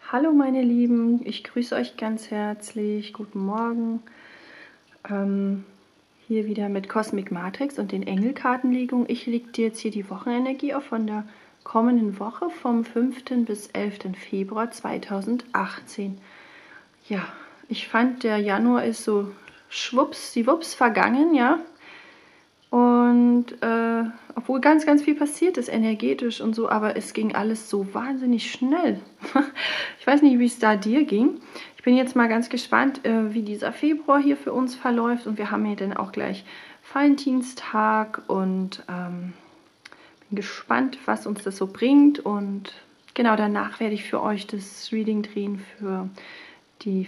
Hallo meine Lieben, ich grüße euch ganz herzlich. Guten Morgen. Hier wieder mit Cosmic Matrix und den Engelkartenlegungen. Ich lege dir jetzt hier die Wochenenergie auf von der kommenden Woche vom 5. bis 11. Februar 2018. Ja, ich fand, der Januar ist so schwuppsdiwupps vergangen, ja. Und obwohl ganz, ganz viel passiert ist, energetisch und so, aber es ging alles so wahnsinnig schnell. Ich weiß nicht, wie es da dir ging. Ich bin jetzt mal ganz gespannt, wie dieser Februar hier für uns verläuft. Und wir haben hier dann auch gleich Valentinstag und bin gespannt, was uns das so bringt. Und genau danach werde ich für euch das Reading drehen für die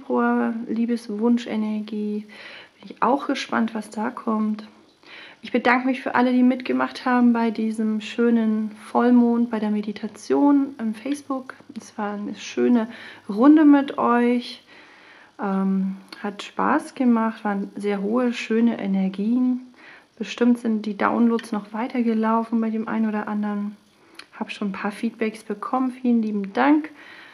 Februar-Liebeswunschenergie. Bin ich auch gespannt, was da kommt. Ich bedanke mich für alle, die mitgemacht haben bei diesem schönen Vollmond, bei der Meditation im Facebook. Es war eine schöne Runde mit euch. Hat Spaß gemacht, waren sehr hohe, schöne Energien. Bestimmt sind die Downloads noch weitergelaufen bei dem einen oder anderen. Habe schon ein paar Feedbacks bekommen. Vielen lieben Dank.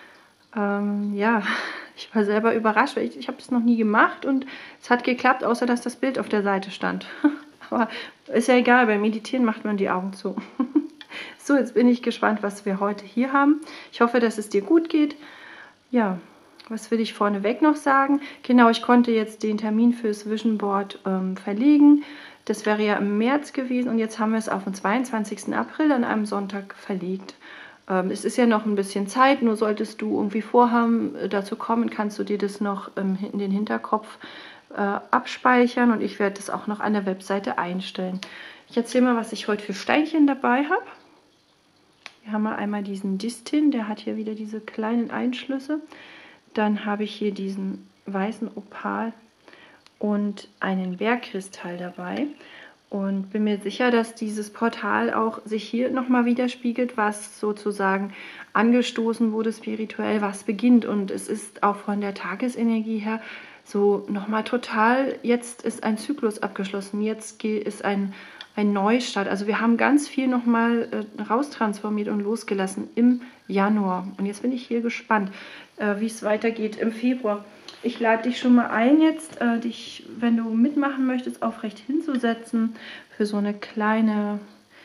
Ja, ich war selber überrascht, weil ich habe das noch nie gemacht und es hat geklappt, außer dass das Bild auf der Seite stand. Aber ist ja egal, beim Meditieren macht man die Augen zu. So, jetzt bin ich gespannt, was wir heute hier haben. Ich hoffe, dass es dir gut geht. Ja, was will ich vorneweg noch sagen? Genau, ich konnte jetzt den Termin fürs Vision Board verlegen. Das wäre ja im März gewesen und jetzt haben wir es auf den 22. April an einem Sonntag verlegt. Es ist ja noch ein bisschen Zeit, nur solltest du irgendwie vorhaben, dazu kommen, kannst du dir das noch in den Hinterkopf abspeichern und ich werde das auch noch an der Webseite einstellen. Ich erzähle mal, was ich heute für Steinchen dabei habe. Wir haben mal einmal diesen Distin, der hat hier wieder diese kleinen Einschlüsse. Dann habe ich hier diesen weißen Opal und einen Bergkristall dabei. Und bin mir sicher, dass dieses Portal auch sich hier nochmal widerspiegelt, was sozusagen angestoßen wurde spirituell, was beginnt. Und es ist auch von der Tagesenergie her so nochmal total, jetzt ist ein Zyklus abgeschlossen, jetzt ist ein Neustart. Also wir haben ganz viel nochmal raustransformiert und losgelassen im Januar. Und jetzt bin ich hier gespannt, wie es weitergeht im Februar. Ich lade dich schon mal ein jetzt, dich, wenn du mitmachen möchtest, aufrecht hinzusetzen für so eine kleine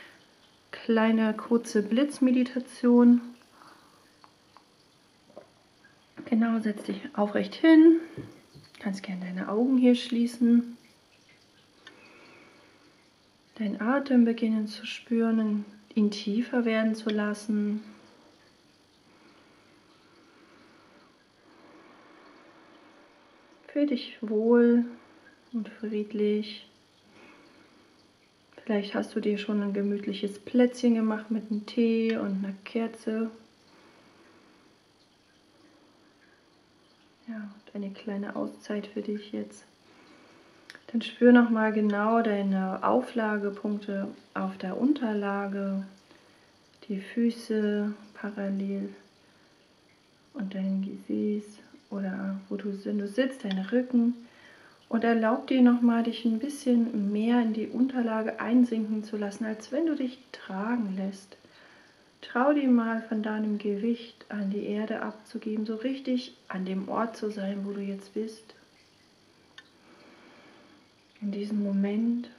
kurze Blitzmeditation. Genau, setz dich aufrecht hin. Kannst gerne deine Augen hier schließen. Deinen Atem beginnen zu spüren, ihn tiefer werden zu lassen. Fühl dich wohl und friedlich. Vielleicht hast du dir schon ein gemütliches Plätzchen gemacht mit einem Tee und einer Kerze. Ja, und eine kleine Auszeit für dich jetzt. Dann spür nochmal genau deine Auflagepunkte auf der Unterlage, die Füße parallel und dein Gesäß oder wo du sitzt, dein Rücken. Und erlaub dir nochmal, dich ein bisschen mehr in die Unterlage einsinken zu lassen, als wenn du dich tragen lässt. Trau dir mal von deinem Gewicht an die Erde abzugeben, so richtig an dem Ort zu sein, wo du jetzt bist. In diesem Moment.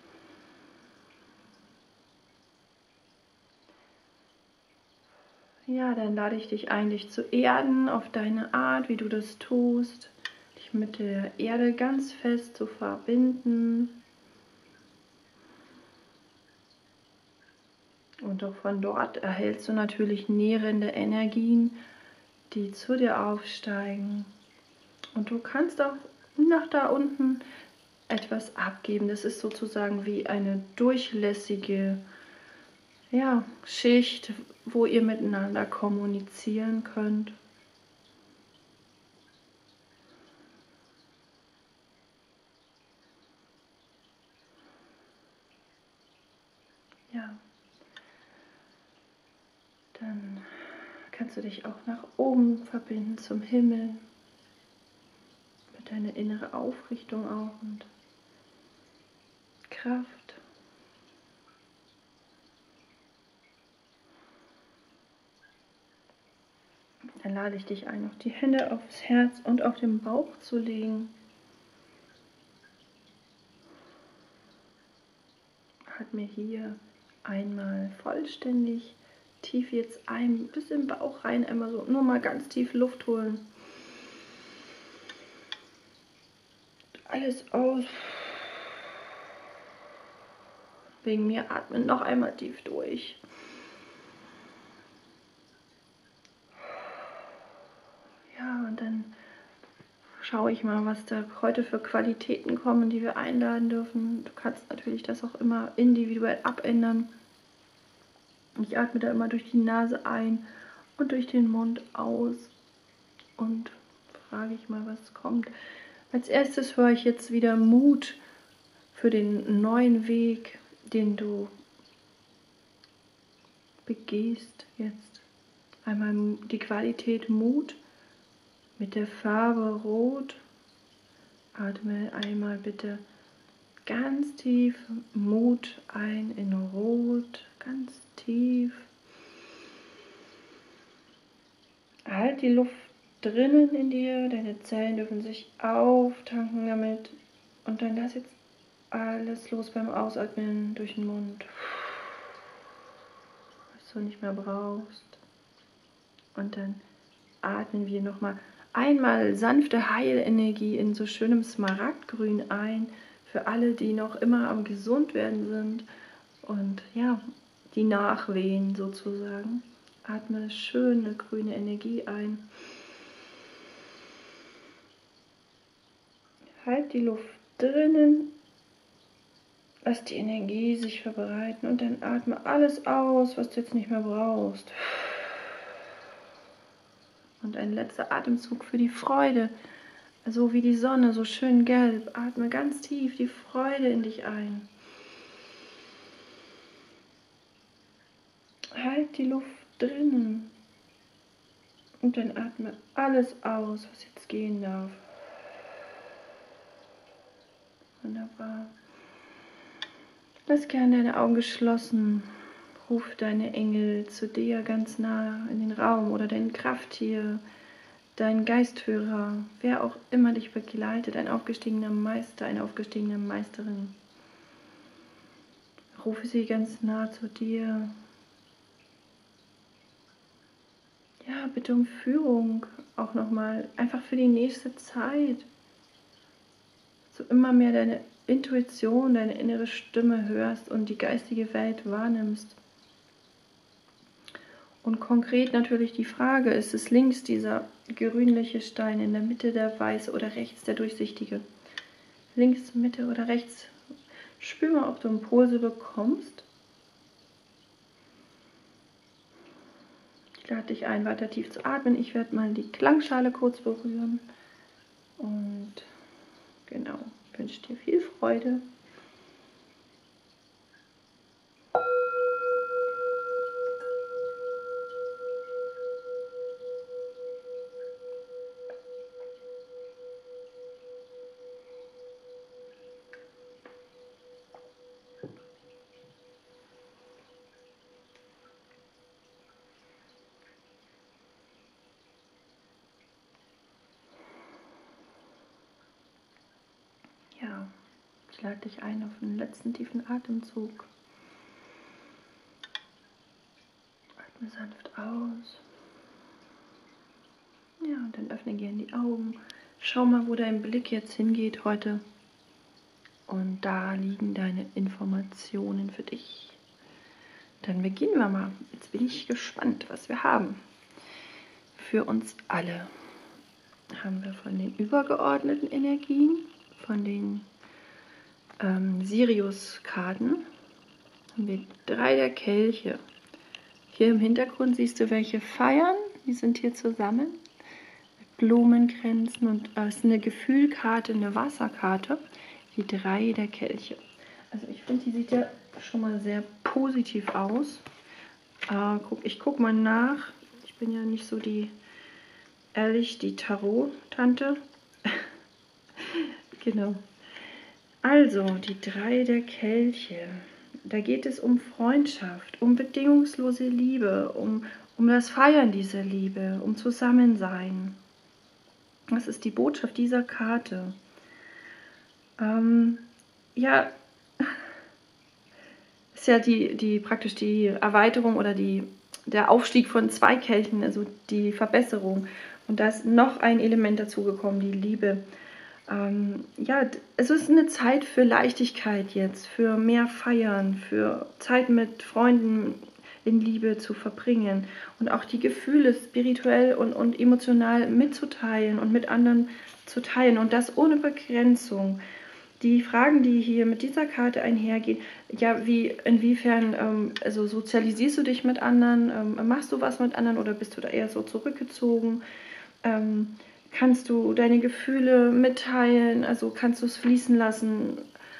Ja, dann lade ich dich ein, dich zu erden auf deine Art, wie du das tust. Dich mit der Erde ganz fest zu verbinden. Und auch von dort erhältst du natürlich nährende Energien, die zu dir aufsteigen. Und du kannst auch nach da unten etwas abgeben. Das ist sozusagen wie eine durchlässige Schicht, wo ihr miteinander kommunizieren könnt. Ja, dann kannst du dich auch nach oben verbinden zum Himmel, mit deiner inneren Aufrichtung auch und Kraft. Dann lade ich dich ein, noch die Hände aufs Herz und auf den Bauch zu legen. Atme hier einmal vollständig tief jetzt ein, bis in den Bauch rein, einmal so, nur mal ganz tief Luft holen. Alles aus. Wegen mir atmen noch einmal tief durch. Ja, und dann schaue ich mal, was da heute für Qualitäten kommen, die wir einladen dürfen. Du kannst natürlich das auch immer individuell abändern. Ich atme da immer durch die Nase ein und durch den Mund aus und frage ich mal, was kommt. Als erstes höre ich jetzt wieder Mut für den neuen Weg, den du begehst jetzt. Einmal die Qualität Mut mit der Farbe Rot. Atme einmal bitte ganz tief Mut ein in Rot, ganz tief. Halt die Luft drinnen in dir, deine Zellen dürfen sich auftanken damit und dann lass jetzt alles los beim Ausatmen durch den Mund, was du nicht mehr brauchst. Und dann atmen wir nochmal einmal sanfte Heilenergie in so schönem Smaragdgrün ein, für alle, die noch immer am gesund werden sind und ja, die nachwehen sozusagen. Atme schöne grüne Energie ein. Halt die Luft drinnen. Lass die Energie sich verbreiten und dann atme alles aus, was du jetzt nicht mehr brauchst. Und ein letzter Atemzug für die Freude. So wie die Sonne, so schön gelb. Atme ganz tief die Freude in dich ein. Halt die Luft drinnen. Und dann atme alles aus, was jetzt gehen darf. Wunderbar. Lass gerne deine Augen geschlossen. Ruf deine Engel zu dir ganz nah in den Raum oder dein Krafttier, dein Geistführer, wer auch immer dich begleitet, ein aufgestiegener Meister, eine aufgestiegene Meisterin. Rufe sie ganz nah zu dir. Ja, bitte um Führung auch nochmal, einfach für die nächste Zeit. So immer mehr deine Intuition, deine innere Stimme hörst und die geistige Welt wahrnimmst. Und konkret natürlich die Frage, ist es links dieser grünliche Stein, in der Mitte der weiße oder rechts der durchsichtige? Links, Mitte oder rechts? Spür mal, ob du Impulse bekommst. Ich lade dich ein, weiter tief zu atmen. Ich werde mal die Klangschale kurz berühren. Und genau, wünsche dir viel Freude. Ja, ich lade dich ein auf einen letzten tiefen Atemzug. Atme sanft aus. Ja, und dann öffne gerne die Augen. Schau mal, wo dein Blick jetzt hingeht heute. Und da liegen deine Informationen für dich. Dann beginnen wir mal. Jetzt bin ich gespannt, was wir haben. Für uns alle haben wir von den übergeordneten Energien, von den Sirius-Karten, haben wir 3 der Kelche. Hier im Hintergrund siehst du, welche feiern. Die sind hier zusammen mit Blumenkränzen und es ist eine Gefühlkarte, eine Wasserkarte. Die 3 der Kelche. Also ich finde, die sieht ja schon mal sehr positiv aus. Ich gucke mal nach. Ich bin ja nicht so die Tarot-Tante. Genau. Also, die 3 der Kelche. Da geht es um Freundschaft, um bedingungslose Liebe, um um das Feiern dieser Liebe, um Zusammensein. Das ist die Botschaft dieser Karte. Ja, ist ja praktisch die Erweiterung oder der Aufstieg von 2 Kelchen, also die Verbesserung. Und da ist noch ein Element dazugekommen, die Liebe. Ja, es ist eine Zeit für Leichtigkeit jetzt, für mehr Feiern, für Zeit mit Freunden in Liebe zu verbringen und auch die Gefühle spirituell und emotional mitzuteilen und mit anderen zu teilen und das ohne Begrenzung. Die Fragen, die hier mit dieser Karte einhergehen, ja, inwiefern, also sozialisierst du dich mit anderen, machst du was mit anderen oder bist du da eher so zurückgezogen? Kannst du deine Gefühle mitteilen, also kannst du es fließen lassen,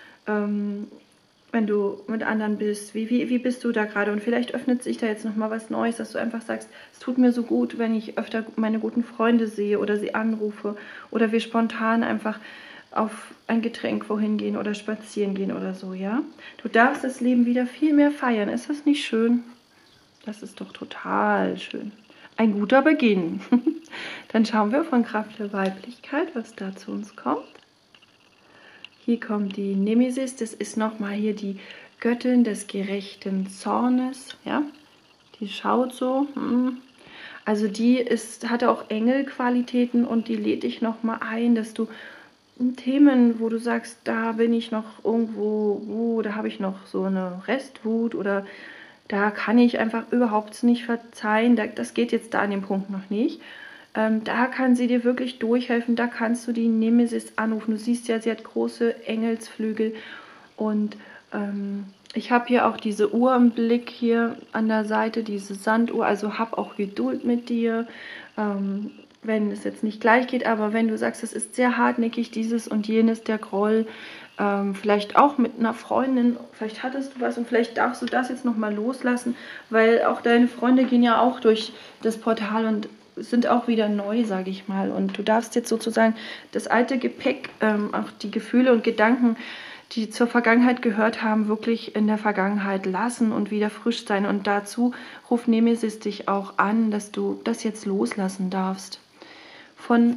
wenn du mit anderen bist? Wie bist du da gerade? Und vielleicht öffnet sich da jetzt nochmal was Neues, dass du einfach sagst, es tut mir so gut, wenn ich öfter meine guten Freunde sehe oder sie anrufe oder wir spontan einfach auf ein Getränk wohin gehen oder spazieren gehen oder so, ja? Du darfst das Leben wieder viel mehr feiern. Ist das nicht schön? Das ist doch total schön. Ein guter Beginn. Dann schauen wir von Kraft der Weiblichkeit, was da zu uns kommt. Hier kommt die Nemesis, das ist nochmal hier die Göttin des gerechten Zornes, ja? Die schaut so, also die hat auch Engelqualitäten und die lädt dich nochmal ein, dass du Themen, wo du sagst, da bin ich noch irgendwo, da habe ich noch so eine Restwut oder da kann ich einfach überhaupt nicht verzeihen, das geht jetzt da an dem Punkt noch nicht. Da kann sie dir wirklich durchhelfen, da kannst du die Nemesis anrufen. Du siehst ja, sie hat große Engelsflügel und ich habe hier auch diese Uhr im Blick hier an der Seite, diese Sanduhr, also hab auch Geduld mit dir. Wenn es jetzt nicht gleich geht, aber wenn du sagst, es ist sehr hartnäckig, dieses und jenes, der Groll, vielleicht auch mit einer Freundin, vielleicht hattest du was und vielleicht darfst du das jetzt nochmal loslassen, weil auch deine Freunde gehen ja auch durch das Portal und sind auch wieder neu, sage ich mal. Und du darfst jetzt sozusagen das alte Gepäck, auch die Gefühle und Gedanken, die zur Vergangenheit gehört haben, wirklich in der Vergangenheit lassen und wieder frisch sein. Und dazu ruft Nemesis dich auch an, dass du das jetzt loslassen darfst. Von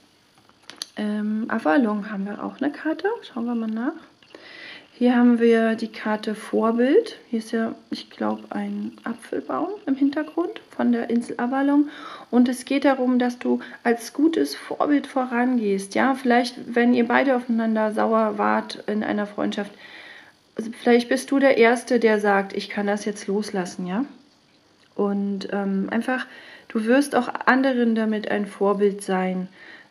Avalon haben wir auch eine Karte. Schauen wir mal nach. Hier haben wir die Karte Vorbild. Hier ist ja, ich glaube, ein Apfelbaum im Hintergrund von der Insel Avalon. Und es geht darum, dass du als gutes Vorbild vorangehst. Ja, vielleicht, wenn ihr beide aufeinander sauer wart in einer Freundschaft, also vielleicht bist du der Erste, der sagt, ich kann das jetzt loslassen, ja. Und einfach, du wirst auch anderen damit ein Vorbild sein,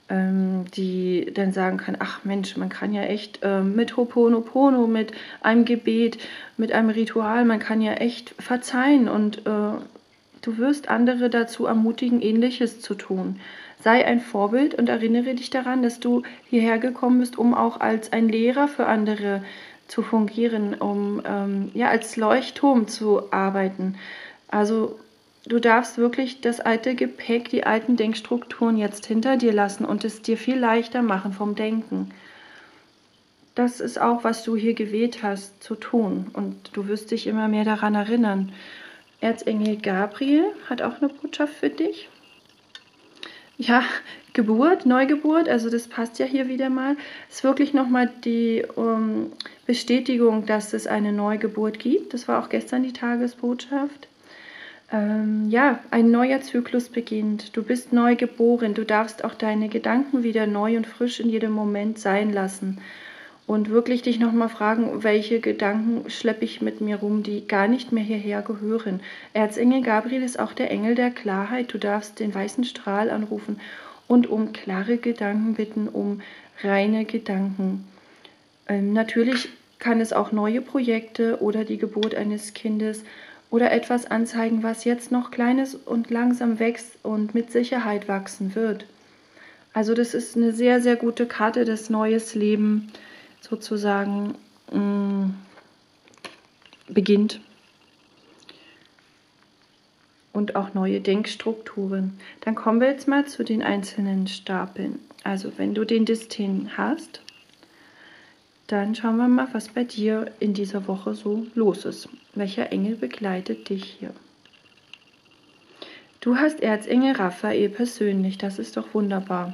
die dann sagen kann, ach Mensch, man kann ja echt mit Ho'oponopono, mit einem Gebet, mit einem Ritual, man kann ja echt verzeihen und du wirst andere dazu ermutigen, Ähnliches zu tun. Sei ein Vorbild und erinnere dich daran, dass du hierher gekommen bist, um auch als ein Lehrer für andere zu fungieren, um ja, als Leuchtturm zu arbeiten. Also du darfst wirklich das alte Gepäck, die alten Denkstrukturen jetzt hinter dir lassen und es dir viel leichter machen vom Denken. Das ist auch, was du hier gewählt hast zu tun und du wirst dich immer mehr daran erinnern. Erzengel Gabriel hat auch eine Botschaft für dich. Ja, Geburt, Neugeburt, also das passt ja hier wieder mal. Ist wirklich nochmal die Bestätigung, dass es eine Neugeburt gibt. Das war auch gestern die Tagesbotschaft. Ja, ein neuer Zyklus beginnt. Du bist neu geboren. Du darfst auch deine Gedanken wieder neu und frisch in jedem Moment sein lassen. Und wirklich dich nochmal fragen, welche Gedanken schleppe ich mit mir rum, die gar nicht mehr hierher gehören. Erzengel Gabriel ist auch der Engel der Klarheit. Du darfst den weißen Strahl anrufen und um klare Gedanken bitten, um reine Gedanken. Natürlich kann es auch neue Projekte oder die Geburt eines Kindes oder etwas anzeigen, was jetzt noch klein ist und langsam wächst und mit Sicherheit wachsen wird. Also das ist eine sehr, sehr gute Karte, das neues Leben sozusagen beginnt. Und auch neue Denkstrukturen. Dann kommen wir jetzt mal zu den einzelnen Stapeln. Also wenn du den Distin hast, dann schauen wir mal, was bei dir in dieser Woche so los ist. Welcher Engel begleitet dich hier? Du hast Erzengel Raphael persönlich, das ist doch wunderbar.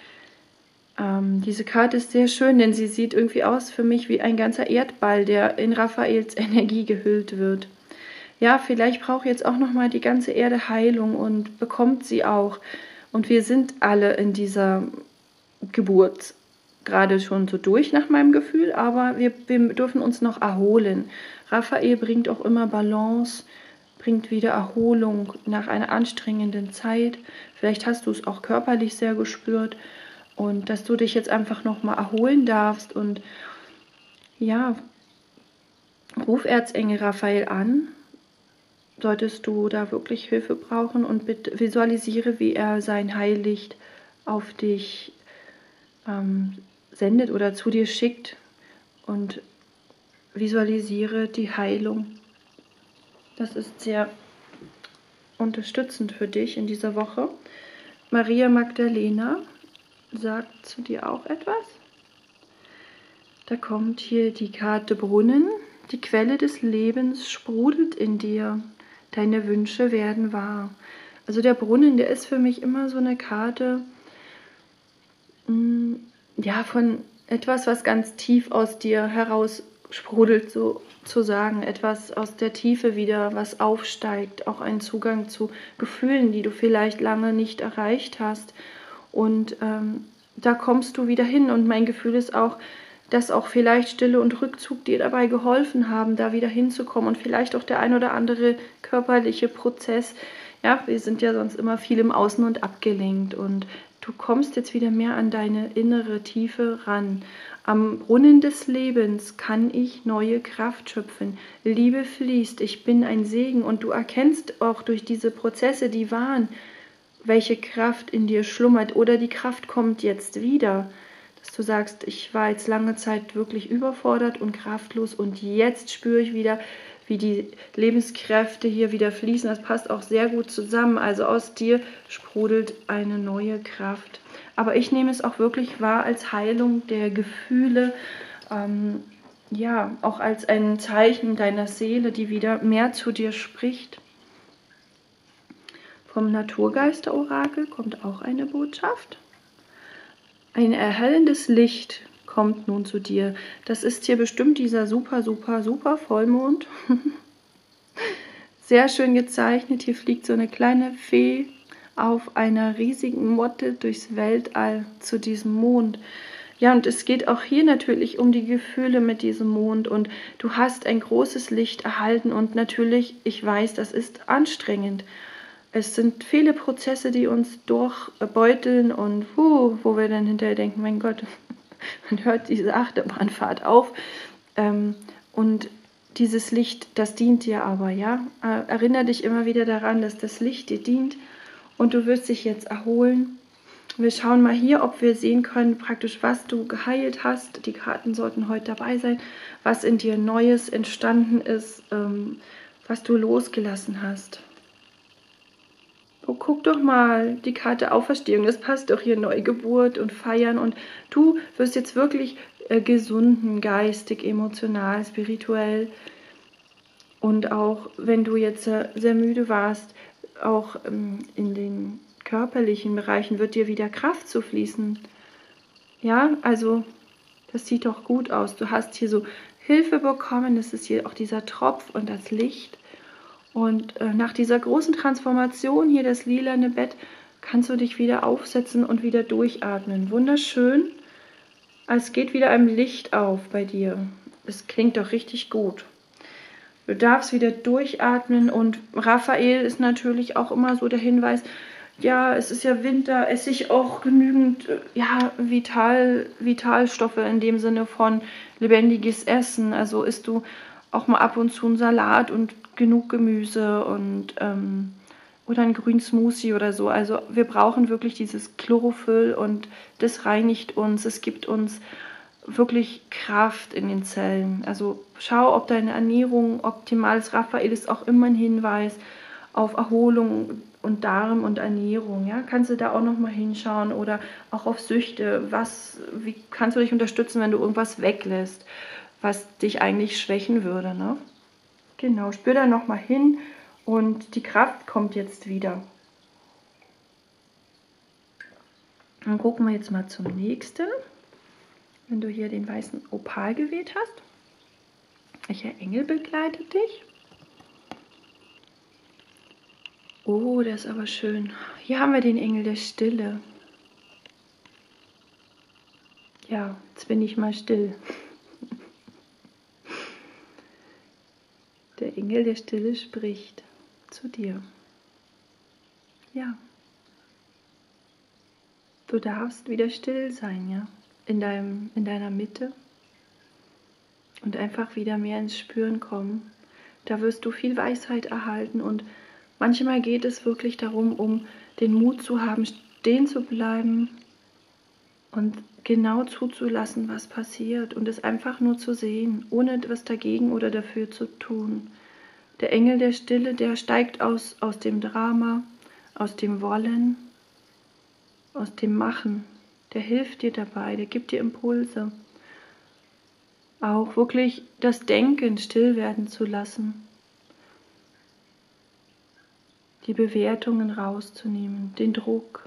Diese Karte ist sehr schön, denn sie sieht irgendwie aus für mich wie ein ganzer Erdball, der in Raphaels Energie gehüllt wird. Ja, vielleicht braucht jetzt auch nochmal die ganze Erde Heilung und bekommt sie auch. Und wir sind alle in dieser Geburt gerade schon so durch nach meinem Gefühl, aber wir dürfen uns noch erholen. Raphael bringt auch immer Balance, bringt wieder Erholung nach einer anstrengenden Zeit. Vielleicht hast du es auch körperlich sehr gespürt und dass du dich jetzt einfach nochmal erholen darfst und ja, ruf Erzengel Raphael an, solltest du da wirklich Hilfe brauchen und bitte visualisiere, wie er sein Heillicht auf dich sendet oder zu dir schickt und visualisiere die Heilung. Das ist sehr unterstützend für dich in dieser Woche. Maria Magdalena sagt zu dir auch etwas. Da kommt hier die Karte Brunnen. Die Quelle des Lebens sprudelt in dir. Deine Wünsche werden wahr. Also der Brunnen, der ist für mich immer so eine Karte, ja, von etwas, was ganz tief aus dir heraus sprudelt, sozusagen. Etwas aus der Tiefe wieder, was aufsteigt. Auch ein Zugang zu Gefühlen, die du vielleicht lange nicht erreicht hast. Und da kommst du wieder hin. Und mein Gefühl ist auch, dass auch vielleicht Stille und Rückzug dir dabei geholfen haben, da wieder hinzukommen. Und vielleicht auch der ein oder andere körperliche Prozess. Ja, wir sind ja sonst immer viel im Außen und abgelenkt. Und du kommst jetzt wieder mehr an deine innere Tiefe ran. Am Brunnen des Lebens kann ich neue Kraft schöpfen. Liebe fließt, ich bin ein Segen. Und du erkennst auch durch diese Prozesse, die waren, welche Kraft in dir schlummert. Oder die Kraft kommt jetzt wieder. Dass du sagst, ich war jetzt lange Zeit wirklich überfordert und kraftlos und jetzt spüre ich wieder, wie die Lebenskräfte hier wieder fließen. Das passt auch sehr gut zusammen. Also aus dir sprudelt eine neue Kraft. Aber ich nehme es auch wirklich wahr als Heilung der Gefühle, ja, auch als ein Zeichen deiner Seele, die wieder mehr zu dir spricht. Vom Naturgeister-Orakel kommt auch eine Botschaft. Ein erhellendes Licht kommt nun zu dir. Das ist hier bestimmt dieser super, super, super Vollmond. Sehr schön gezeichnet. Hier fliegt so eine kleine Fee auf einer riesigen Motte durchs Weltall zu diesem Mond. Ja, und es geht auch hier natürlich um die Gefühle mit diesem Mond. Und du hast ein großes Licht erhalten. Und natürlich, ich weiß, das ist anstrengend. Es sind viele Prozesse, die uns durchbeuteln und wo wir dann hinterher denken, mein Gott, man hört diese Achterbahnfahrt auf. Und dieses Licht, das dient dir aber, ja. Erinnere dich immer wieder daran, dass das Licht dir dient und du wirst dich jetzt erholen. Wir schauen mal hier, ob wir sehen können, praktisch, was du geheilt hast. Die Karten sollten heute dabei sein, was in dir Neues entstanden ist, was du losgelassen hast. Oh, guck doch mal, die Karte Auferstehung, das passt doch hier, Neugeburt und Feiern. Und du wirst jetzt wirklich gesunden, geistig, emotional, spirituell. Und auch wenn du jetzt sehr müde warst, auch in den körperlichen Bereichen wird dir wieder Kraft zu fließen. Ja, also das sieht doch gut aus. Du hast hier so Hilfe bekommen, das ist hier auch dieser Tropf und das Licht. Und nach dieser großen Transformation hier, das lilane Bett, kannst du dich wieder aufsetzen und wieder durchatmen. Wunderschön. Es geht wieder ein Licht auf bei dir. Es klingt doch richtig gut. Du darfst wieder durchatmen und Raphael ist natürlich auch immer so der Hinweis, ja, es ist ja Winter, esse ich auch genügend ja, Vitalstoffe in dem Sinne von lebendiges Essen. Also isst du auch mal ab und zu einen Salat und genug Gemüse und oder einen grünen Smoothie oder so. Also wir brauchen wirklich dieses Chlorophyll und das reinigt uns. Es gibt uns wirklich Kraft in den Zellen. Also schau, ob deine Ernährung optimal ist. Raphael ist auch immer ein Hinweis auf Erholung und Darm und Ernährung. Ja? Kannst du da auch nochmal hinschauen oder auch auf Süchte. Wie kannst du dich unterstützen, wenn du irgendwas weglässt, was dich eigentlich schwächen würde, ne? Genau, spür da nochmal hin und die Kraft kommt jetzt wieder. Dann gucken wir jetzt mal zum nächsten. Wenn du hier den weißen Opal gewählt hast. Welcher Engel begleitet dich? Oh, der ist aber schön. Hier haben wir den Engel der Stille. Ja, jetzt bin ich mal still. Der Engel der Stille spricht zu dir. Ja. Du darfst wieder still sein, ja, in deiner Mitte und einfach wieder mehr ins Spüren kommen. Da wirst du viel Weisheit erhalten und manchmal geht es wirklich darum, um den Mut zu haben, stehen zu bleiben und genau zuzulassen, was passiert und es einfach nur zu sehen, ohne etwas dagegen oder dafür zu tun. Der Engel der Stille, der steigt aus dem Drama, aus dem Wollen, aus dem Machen. Der hilft dir dabei, der gibt dir Impulse. Auch wirklich das Denken still werden zu lassen. Die Bewertungen rauszunehmen, den Druck.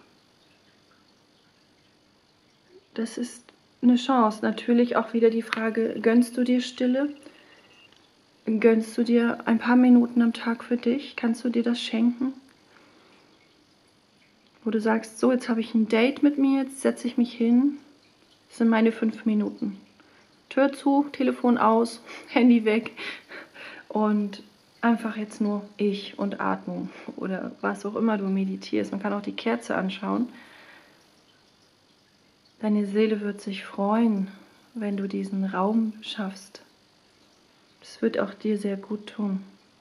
Das ist eine Chance. Natürlich auch wieder die Frage, gönnst du dir Stille? Gönnst du dir ein paar Minuten am Tag für dich? Kannst du dir das schenken? Wo du sagst, so, jetzt habe ich ein Date mit mir, jetzt setze ich mich hin. Das sind meine 5 Minuten. Tür zu, Telefon aus, Handy weg und einfach jetzt nur ich und Atmung oder was auch immer du meditierst. Man kann auch die Kerze anschauen. Deine Seele wird sich freuen, wenn du diesen Raum schaffst. Das wird auch dir sehr gut tun.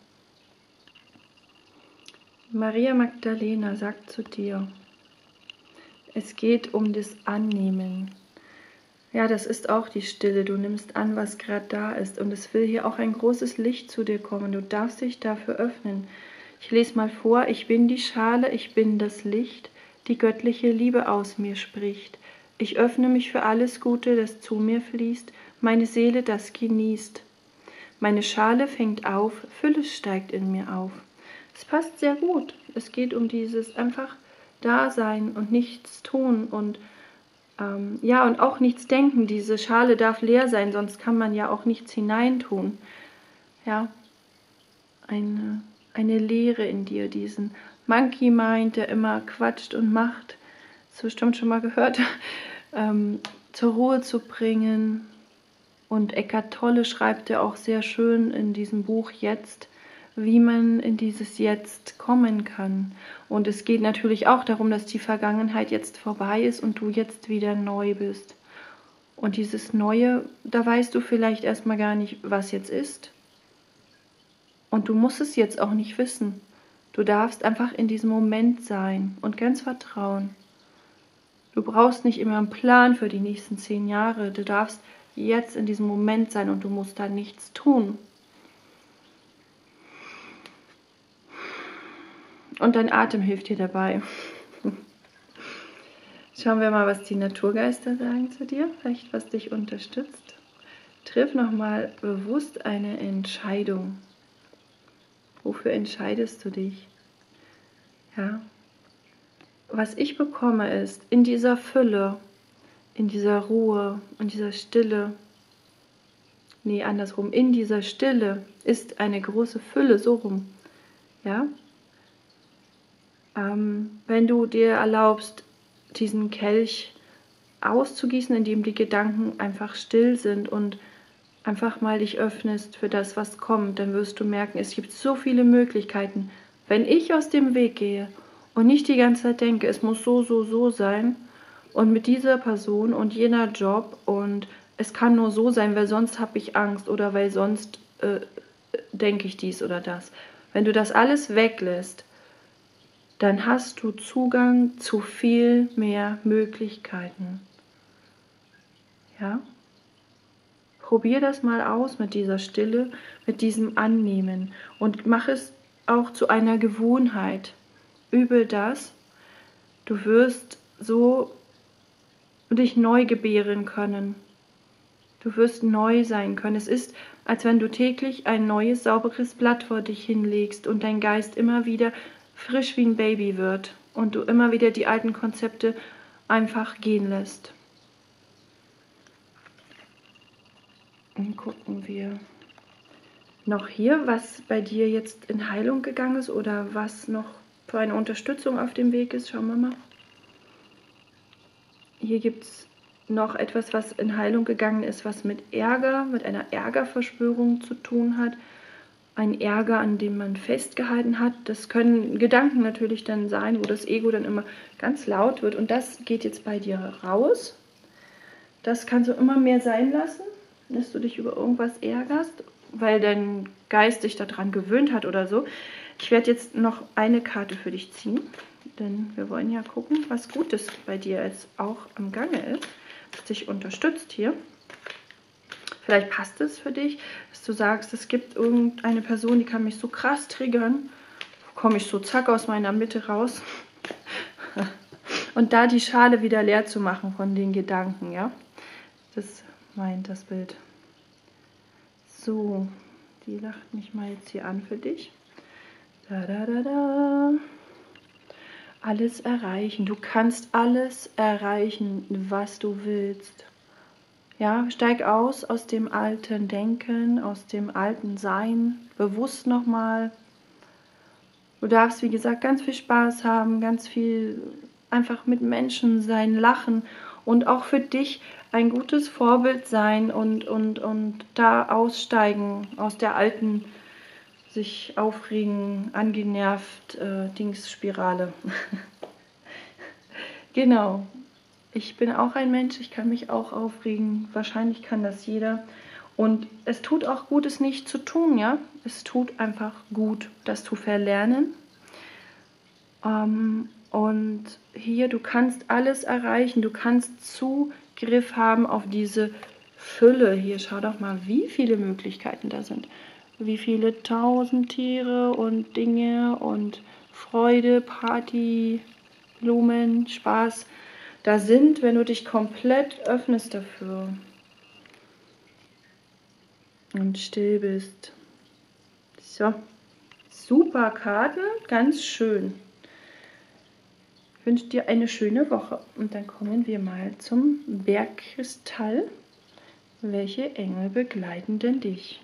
Maria Magdalena sagt zu dir, es geht um das Annehmen. Ja, das ist auch die Stille. Du nimmst an, was gerade da ist. Und es will hier auch ein großes Licht zu dir kommen. Du darfst dich dafür öffnen. Ich lese mal vor. Ich bin die Schale, ich bin das Licht, die göttliche Liebe aus mir spricht. Ich öffne mich für alles Gute, das zu mir fließt, meine Seele das genießt. Meine Schale fängt auf, Fülle steigt in mir auf. Es passt sehr gut. Es geht um dieses einfach Dasein und nichts tun und ja, und auch nichts denken. Diese Schale darf leer sein, sonst kann man ja auch nichts hineintun. Ja, eine Leere in dir, diesen Monkey Mind, der immer quatscht und macht, das bestimmt schon mal gehört, zur Ruhe zu bringen. Und Eckhart Tolle schreibt ja auch sehr schön in diesem Buch Jetzt, wie man in dieses Jetzt kommen kann. Und es geht natürlich auch darum, dass die Vergangenheit jetzt vorbei ist und du jetzt wieder neu bist. Und dieses Neue, da weißt du vielleicht erstmal gar nicht, was jetzt ist. Und du musst es jetzt auch nicht wissen. Du darfst einfach in diesem Moment sein und ganz vertrauen. Du brauchst nicht immer einen Plan für die nächsten 10 Jahre. Du darfst jetzt in diesem Moment sein und du musst da nichts tun. Und dein Atem hilft dir dabei. Schauen wir mal, was die Naturgeister sagen zu dir, vielleicht was dich unterstützt. Triff nochmal bewusst eine Entscheidung. Wofür entscheidest du dich? Ja. Was ich bekomme ist, in dieser Fülle, in dieser Ruhe, in dieser Stille, nee, andersrum, in dieser Stille ist eine große Fülle, so rum. Ja. Wenn du dir erlaubst, diesen Kelch auszugießen, indem die Gedanken einfach still sind und einfach mal dich öffnest für das, was kommt, dann wirst du merken, es gibt so viele Möglichkeiten. Wenn ich aus dem Weg gehe und nicht die ganze Zeit denke, es muss so sein und mit dieser Person und jener Job und es kann nur so sein, weil sonst habe ich Angst oder weil sonst denke ich dies oder das. Wenn du das alles weglässt, dann hast du Zugang zu viel mehr Möglichkeiten. Ja? Probier das mal aus mit dieser Stille, mit diesem Annehmen und mach es auch zu einer Gewohnheit. Übe das. Du wirst so dich neu gebären können. Du wirst neu sein können. Es ist, als wenn du täglich ein neues, sauberes Blatt vor dich hinlegst und dein Geist immer wieder frisch wie ein Baby wird und du immer wieder die alten Konzepte einfach gehen lässt. Und gucken wir noch hier, was bei dir jetzt in Heilung gegangen ist oder was noch für eine Unterstützung auf dem Weg ist. Schauen wir mal. Hier gibt es noch etwas, was in Heilung gegangen ist, was mit Ärger, mit einer Ärgerverschwörung zu tun hat. Ein Ärger, an dem man festgehalten hat. Das können Gedanken natürlich dann sein, wo das Ego dann immer ganz laut wird. Und das geht jetzt bei dir raus. Das kannst du immer mehr sein lassen, dass du dich über irgendwas ärgerst, weil dein Geist dich daran gewöhnt hat oder so. Ich werde jetzt noch eine Karte für dich ziehen, denn wir wollen ja gucken, was Gutes bei dir jetzt auch am Gange ist, was dich unterstützt hier. Vielleicht passt es für dich, dass du sagst, es gibt irgendeine Person, die kann mich so krass triggern, komme ich so zack aus meiner Mitte raus. Und da die Schale wieder leer zu machen von den Gedanken, ja. Das meint das Bild. So, die lacht mich mal jetzt hier an für dich. Da, da, da, da. Alles erreichen. Du kannst alles erreichen, was du willst. Ja, steig aus dem alten Denken, aus dem alten Sein, bewusst nochmal. Du darfst, wie gesagt, ganz viel Spaß haben, ganz viel einfach mit Menschen sein, lachen und auch für dich ein gutes Vorbild sein und da aussteigen aus der alten, sich aufregen, angenervt, Dingsspirale. Genau. Ich bin auch ein Mensch, ich kann mich auch aufregen. Wahrscheinlich kann das jeder. Und es tut auch gut, es nicht zu tun, ja. Es tut einfach gut, das zu verlernen. Und hier, du kannst alles erreichen. Du kannst Zugriff haben auf diese Fülle. Hier, schau doch mal, wie viele Möglichkeiten da sind. Wie viele tausend Tiere und Dinge und Freude, Party, Blumen, Spaß da sind, wenn du dich komplett öffnest dafür und still bist. So, super Karten, ganz schön. Ich wünsche dir eine schöne Woche und dann kommen wir mal zum Bergkristall. Welche Engel begleiten denn dich?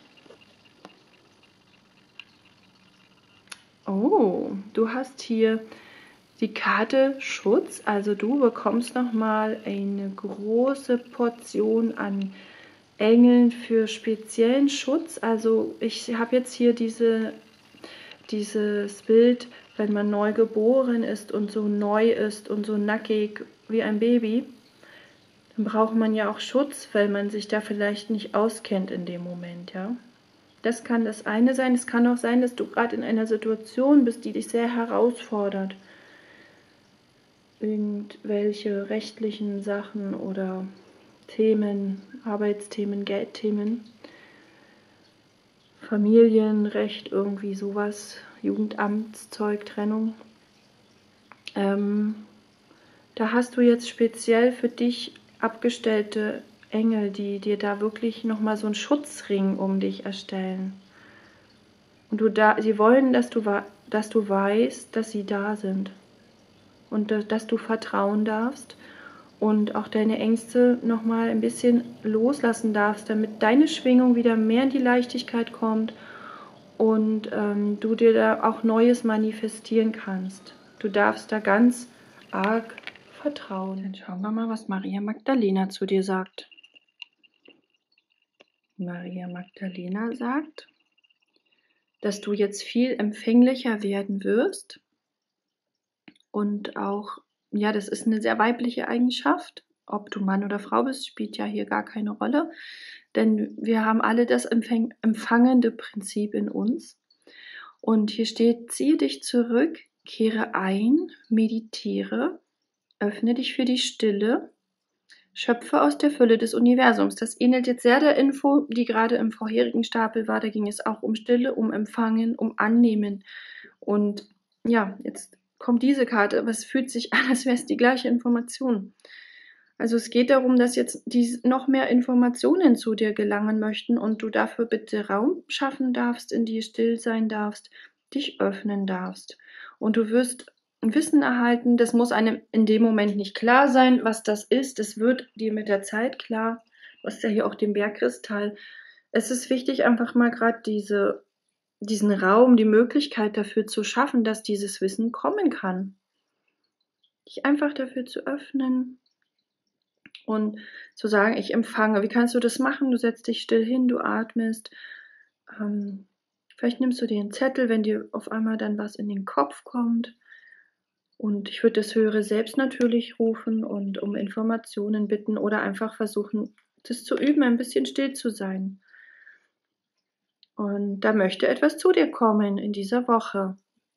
Oh, du hast hier die Karte Schutz, also du bekommst nochmal eine große Portion an Engeln für speziellen Schutz. Also ich habe jetzt hier dieses Bild, wenn man neu geboren ist und so neu ist und so nackig wie ein Baby, dann braucht man ja auch Schutz, weil man sich da vielleicht nicht auskennt in dem Moment, ja. Das kann das eine sein. Es kann auch sein, dass du gerade in einer Situation bist, die dich sehr herausfordert. Irgendwelche rechtlichen Sachen oder Themen, Arbeitsthemen, Geldthemen, Familienrecht, irgendwie sowas, Jugendamtszeug, Trennung. Da hast du jetzt speziell für dich abgestellte Engel, die dir da wirklich nochmal so einen Schutzring um dich erstellen. Und sie wollen, dass du weißt, dass sie da sind. Und dass du vertrauen darfst und auch deine Ängste nochmal ein bisschen loslassen darfst, damit deine Schwingung wieder mehr in die Leichtigkeit kommt und du dir da auch Neues manifestieren kannst. Du darfst da ganz arg vertrauen. Dann schauen wir mal, was Maria Magdalena zu dir sagt. Maria Magdalena sagt, dass du jetzt viel empfänglicher werden wirst. Und auch, ja, das ist eine sehr weibliche Eigenschaft. Ob du Mann oder Frau bist, spielt ja hier gar keine Rolle. Denn wir haben alle das empfangende Prinzip in uns. Und hier steht, ziehe dich zurück, kehre ein, meditiere, öffne dich für die Stille, schöpfe aus der Fülle des Universums. Das ähnelt jetzt sehr der Info, die gerade im vorherigen Stapel war. Da ging es auch um Stille, um Empfangen, um Annehmen. Und ja, jetzt kommt diese Karte, aber es fühlt sich an, als wäre es die gleiche Information. Also es geht darum, dass jetzt noch mehr Informationen zu dir gelangen möchten und du dafür bitte Raum schaffen darfst, in dir still sein darfst, dich öffnen darfst. Und du wirst ein Wissen erhalten. Das muss einem in dem Moment nicht klar sein, was das ist. Es wird dir mit der Zeit klar. Du hast ja hier auch den Bergkristall. Es ist wichtig, einfach mal gerade diesen Raum, die Möglichkeit dafür zu schaffen, dass dieses Wissen kommen kann. Dich einfach dafür zu öffnen und zu sagen, ich empfange. Wie kannst du das machen? Du setzt dich still hin, du atmest. Vielleicht nimmst du dir einen Zettel, wenn dir auf einmal dann was in den Kopf kommt. Und ich würde das Höhere Selbst natürlich rufen und um Informationen bitten oder einfach versuchen, das zu üben, ein bisschen still zu sein. Und da möchte etwas zu dir kommen in dieser Woche.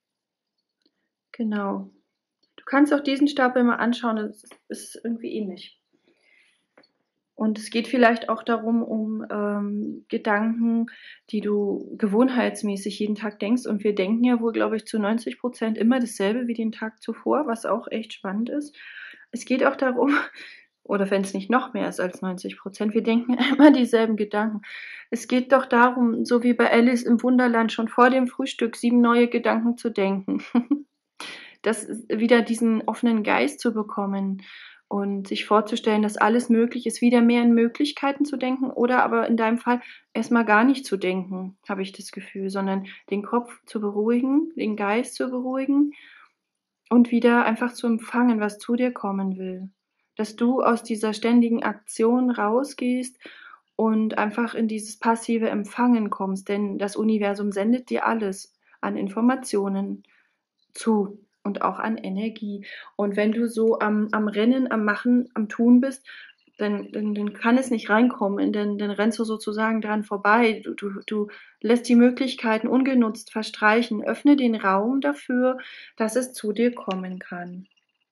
Genau. Du kannst auch diesen Stapel mal anschauen, das ist irgendwie ähnlich. Und es geht vielleicht auch darum, um Gedanken, die du gewohnheitsmäßig jeden Tag denkst. Und wir denken ja wohl, glaube ich, zu 90% immer dasselbe wie den Tag zuvor, was auch echt spannend ist. Es geht auch darum, oder wenn es nicht noch mehr ist als 90%, wir denken immer dieselben Gedanken. Es geht doch darum, so wie bei Alice im Wunderland, schon vor dem Frühstück 7 neue Gedanken zu denken. Das ist wieder diesen offenen Geist zu bekommen und sich vorzustellen, dass alles möglich ist, wieder mehr in Möglichkeiten zu denken oder aber in deinem Fall erstmal gar nicht zu denken, habe ich das Gefühl, sondern den Kopf zu beruhigen, den Geist zu beruhigen und wieder einfach zu empfangen, was zu dir kommen will. Dass du aus dieser ständigen Aktion rausgehst und einfach in dieses passive Empfangen kommst, denn das Universum sendet dir alles an Informationen zu und auch an Energie. Und wenn du so am Rennen, am Machen, am Tun bist, dann kann es nicht reinkommen, dann rennst du sozusagen dran vorbei. Du lässt die Möglichkeiten ungenutzt verstreichen. Öffne den Raum dafür, dass es zu dir kommen kann.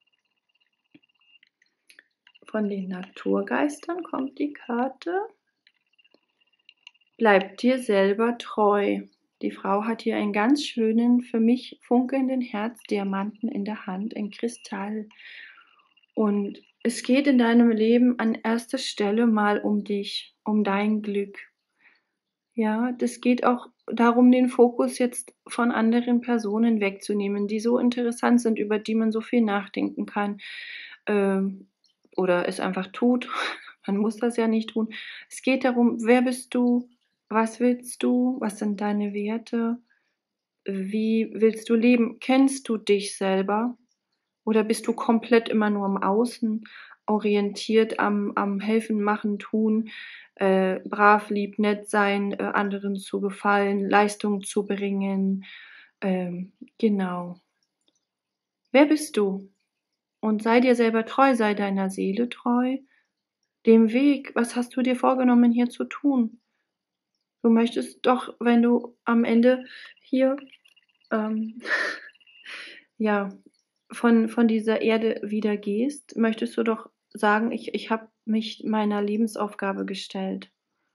Von den Naturgeistern kommt die Karte. Bleib dir selber treu. Die Frau hat hier einen ganz schönen, für mich funkelnden Herzdiamanten in der Hand, ein Kristall. Und es geht in deinem Leben an erster Stelle mal um dich, um dein Glück. Ja, das geht auch darum, den Fokus jetzt von anderen Personen wegzunehmen, die so interessant sind, über die man so viel nachdenken kann. Oder es einfach tut. Man muss das ja nicht tun. Es geht darum, wer bist du? Was willst du? Was sind deine Werte? Wie willst du leben? Kennst du dich selber? Oder bist du komplett immer nur im Außen orientiert, am Helfen, Machen, Tun, brav, lieb, nett sein, anderen zu gefallen, Leistung zu bringen? Genau. Wer bist du? Und sei dir selber treu, sei deiner Seele treu. Dem Weg, was hast du dir vorgenommen, hier zu tun? Du möchtest doch, wenn du am Ende hier ähm, ja, von dieser Erde wieder gehst, möchtest du doch sagen, ich habe mich meiner Lebensaufgabe gestellt.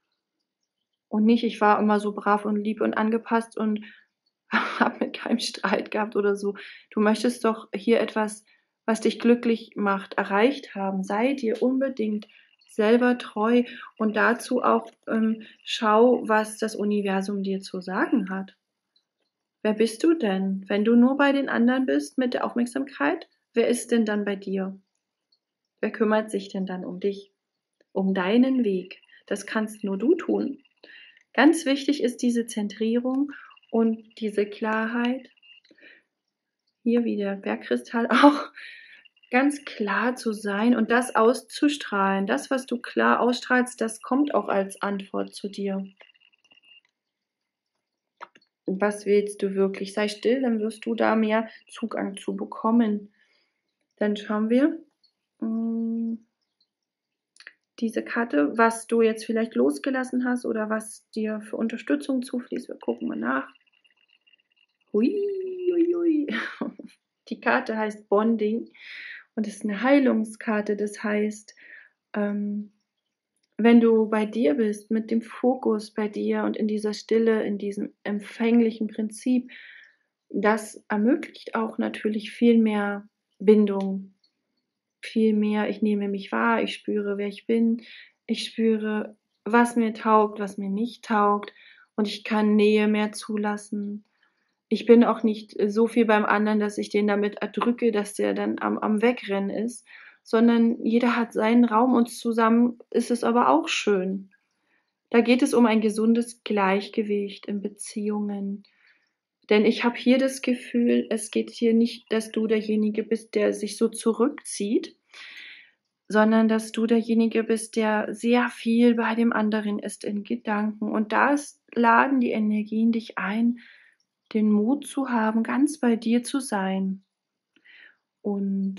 Und nicht, ich war immer so brav und lieb und angepasst und habe mit keinem Streit gehabt oder so. Du möchtest doch hier etwas, was dich glücklich macht, erreicht haben. Sei dir unbedingt selber treu und dazu auch schau, was das Universum dir zu sagen hat. Wer bist du denn? Wenn du nur bei den anderen bist mit der Aufmerksamkeit, wer ist denn dann bei dir? Wer kümmert sich denn dann um dich? Um deinen Weg? Das kannst nur du tun. Ganz wichtig ist diese Zentrierung und diese Klarheit. Hier wie der Bergkristall auch ganz klar zu sein und das auszustrahlen. Das, was du klar ausstrahlst, das kommt auch als Antwort zu dir. Was willst du wirklich? Sei still, dann wirst du da mehr Zugang zu bekommen. Dann schauen wir diese Karte, was du jetzt vielleicht losgelassen hast oder was dir für Unterstützung zufließt. Wir gucken mal nach. Hui, hui, hui. Die Karte heißt Bonding und ist eine Heilungskarte. Das heißt, wenn du bei dir bist, mit dem Fokus bei dir und in dieser Stille, in diesem empfänglichen Prinzip, das ermöglicht auch natürlich viel mehr Bindung, viel mehr, ich nehme mich wahr, ich spüre, wer ich bin, ich spüre, was mir taugt, was mir nicht taugt und ich kann Nähe mehr zulassen. Ich bin auch nicht so viel beim anderen, dass ich den damit erdrücke, dass der dann am Wegrennen ist, sondern jeder hat seinen Raum und zusammen ist es aber auch schön. Da geht es um ein gesundes Gleichgewicht in Beziehungen. Denn ich habe hier das Gefühl, es geht hier nicht, dass du derjenige bist, der sich so zurückzieht, sondern dass du derjenige bist, der sehr viel bei dem anderen ist in Gedanken. Und laden die Energien dich ein, den Mut zu haben, ganz bei dir zu sein. Und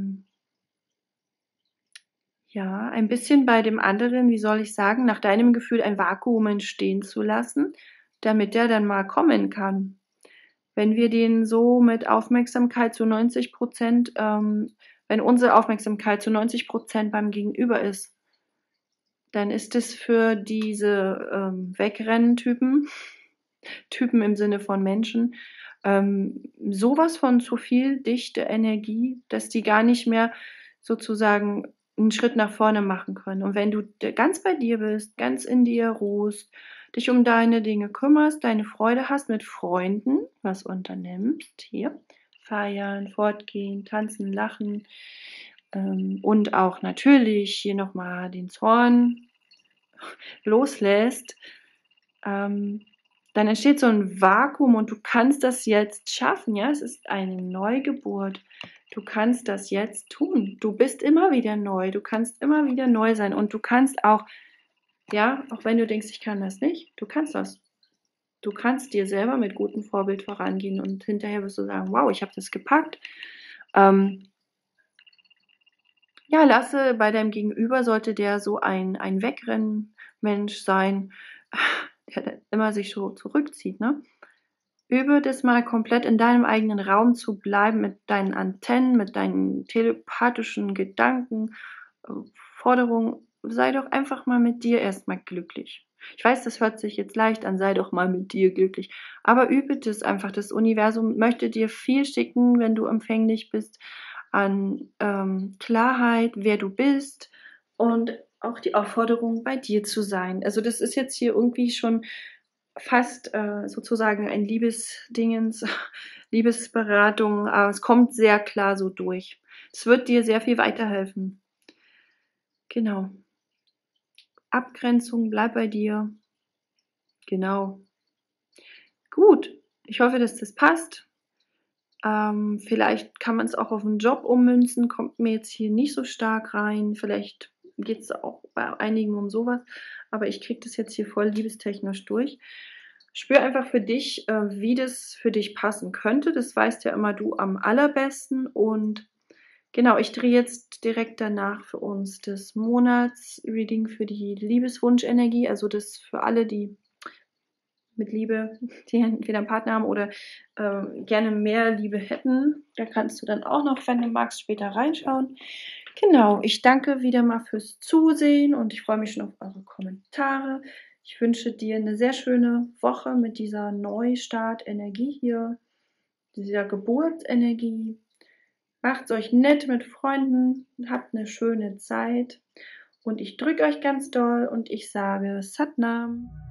ja, ein bisschen bei dem anderen, wie soll ich sagen, nach deinem Gefühl ein Vakuum entstehen zu lassen, damit der dann mal kommen kann. Wenn wir den so mit Aufmerksamkeit zu 90%, wenn unsere Aufmerksamkeit zu 90% beim Gegenüber ist, dann ist es für diese Wegrennen-Typen, Typen im Sinne von Menschen, sowas von zu viel dichte Energie, dass die gar nicht mehr sozusagen einen Schritt nach vorne machen können. Und wenn du ganz bei dir bist, ganz in dir ruhst, dich um deine Dinge kümmerst, deine Freude hast mit Freunden, was unternimmst, hier, feiern, fortgehen, tanzen, lachen, und auch natürlich hier nochmal den Zorn loslässt, dann entsteht so ein Vakuum und du kannst das jetzt schaffen, ja? Es ist eine Neugeburt. Du kannst das jetzt tun. Du bist immer wieder neu. Du kannst immer wieder neu sein und du kannst auch, ja, auch wenn du denkst, ich kann das nicht, du kannst das. Du kannst dir selber mit gutem Vorbild vorangehen und hinterher wirst du sagen, wow, ich habe das gepackt. Ja, lasse bei deinem Gegenüber, sollte der so ein Wegrennmensch sein, der immer sich so zurückzieht, ne? Übe das mal komplett in deinem eigenen Raum zu bleiben, mit deinen Antennen, mit deinen telepathischen Gedanken, äh, Forderungen. Sei doch einfach mal mit dir erstmal glücklich. Ich weiß, das hört sich jetzt leicht an, sei doch mal mit dir glücklich. Aber übe das einfach. Das Universum möchte dir viel schicken, wenn du empfänglich bist, an Klarheit, wer du bist und auch die Aufforderung, bei dir zu sein. Also das ist jetzt hier irgendwie schon fast sozusagen ein Liebesdingens, Liebesberatung, aber es kommt sehr klar so durch. Es wird dir sehr viel weiterhelfen. Genau. Abgrenzung, bleib bei dir. Genau. Gut. Ich hoffe, dass das passt. Vielleicht kann man es auch auf einen Job ummünzen, kommt mir jetzt hier nicht so stark rein. Vielleicht geht es auch bei einigen um sowas, aber ich kriege das jetzt hier voll liebestechnisch durch. Spür einfach für dich, wie das für dich passen könnte. Das weißt ja immer du am allerbesten. Und genau, ich drehe jetzt direkt danach für uns das Monatsreading für die Liebeswunschenergie, also das für alle, die mit Liebe, die entweder einen Partner haben oder gerne mehr Liebe hätten. Da kannst du dann auch noch, wenn du magst, später reinschauen. Genau, ich danke wieder mal fürs Zusehen und ich freue mich schon auf eure Kommentare. Ich wünsche dir eine sehr schöne Woche mit dieser Neustart-Energie hier, dieser Geburtsenergie. Macht's euch nett mit Freunden, habt eine schöne Zeit und ich drücke euch ganz doll und ich sage Satnam.